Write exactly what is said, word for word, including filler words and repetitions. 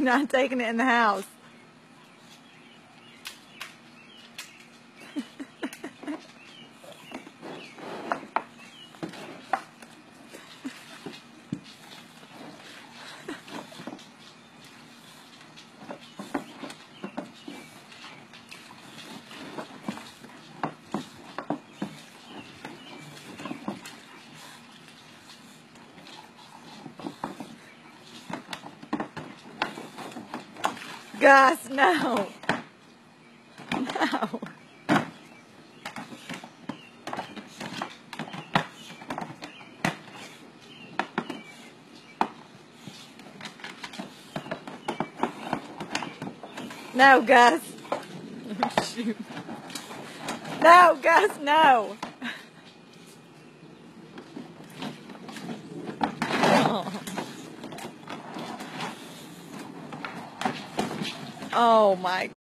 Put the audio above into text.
not taking it in the house. Gus, no. No. No, Gus. Shoot. No, Gus, no. Oh. Oh my